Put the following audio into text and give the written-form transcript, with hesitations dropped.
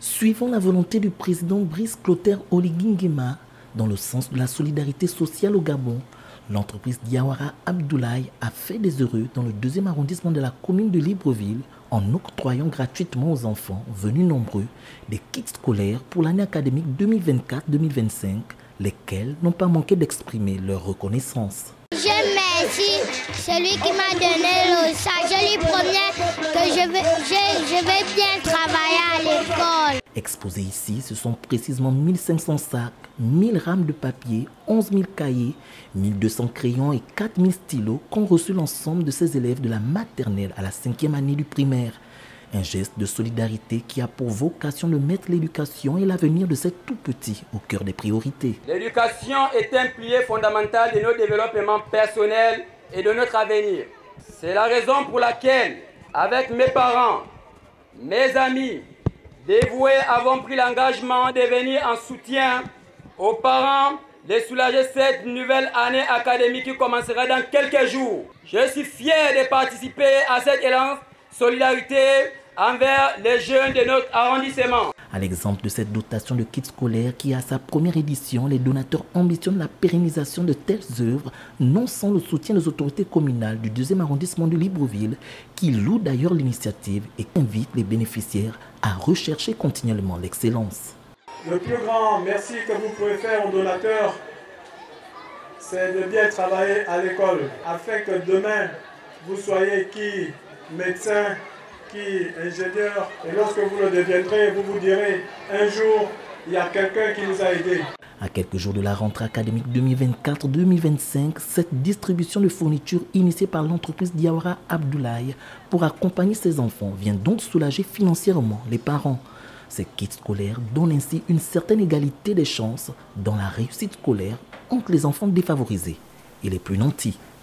Suivant la volonté du président Brice Clotaire Oligui Nguema, dans le sens de la solidarité sociale au Gabon, l'entreprise Diawara Abdoulaye a fait des heureux dans le 2e arrondissement de la commune de Libreville en octroyant gratuitement aux enfants venus nombreux des kits scolaires pour l'année académique 2024-2025, lesquels n'ont pas manqué d'exprimer leur reconnaissance. Je remercie celui qui m'a donné le sac. Je lui promets que je vais bien travailler à l'école. Exposés ici, ce sont précisément 1500 sacs, 1000 rames de papier, 11 000 cahiers, 1200 crayons et 4000 stylos qu'ont reçu l'ensemble de ces élèves de la maternelle à la 5e année du primaire. Un geste de solidarité qui a pour vocation de mettre l'éducation et l'avenir de ces tout-petits au cœur des priorités. L'éducation est un pilier fondamental de notre développement personnel et de notre avenir. C'est la raison pour laquelle, avec mes parents, mes amis, dévoués avons pris l'engagement de venir en soutien aux parents, de soulager cette nouvelle année académique qui commencera dans quelques jours. Je suis fier de participer à cette élan solidarité envers les jeunes de notre arrondissement. À l'exemple de cette dotation de kits scolaires qui, à sa première édition, les donateurs ambitionnent la pérennisation de telles œuvres, non sans le soutien des autorités communales du 2e arrondissement de Libreville, qui louent d'ailleurs l'initiative et invitent les bénéficiaires à rechercher continuellement l'excellence. Le plus grand merci que vous pouvez faire aux donateurs, c'est de bien travailler à l'école, afin que demain, vous soyez qui médecin, qui ingénieur, et lorsque vous le deviendrez, vous vous direz, un jour, il y a quelqu'un qui nous a aidés. À quelques jours de la rentrée académique 2024-2025, cette distribution de fournitures initiée par l'entreprise Diawara Abdoulaye pour accompagner ses enfants vient donc soulager financièrement les parents. Ces kits scolaires donnent ainsi une certaine égalité des chances dans la réussite scolaire entre les enfants défavorisés et les plus nantis.